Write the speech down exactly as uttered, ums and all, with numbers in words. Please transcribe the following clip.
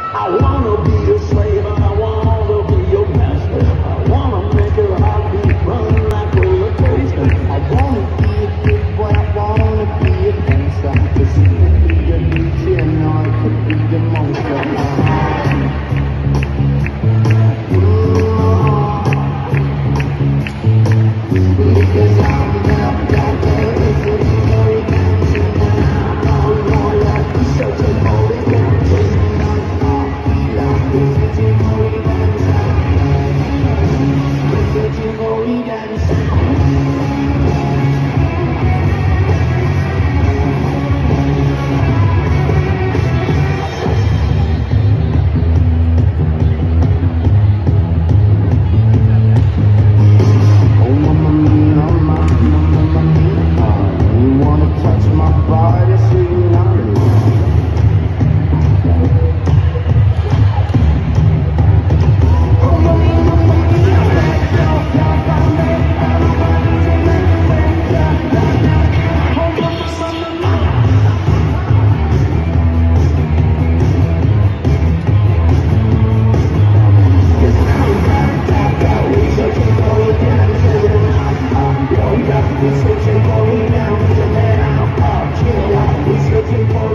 I wanna be a slave, I wanna be your master. I wanna make your heartbeat run like a roller coaster. I wanna be a good boy, I wanna be a gangster. Cause you could be a D J and I could be the monster. We're searching for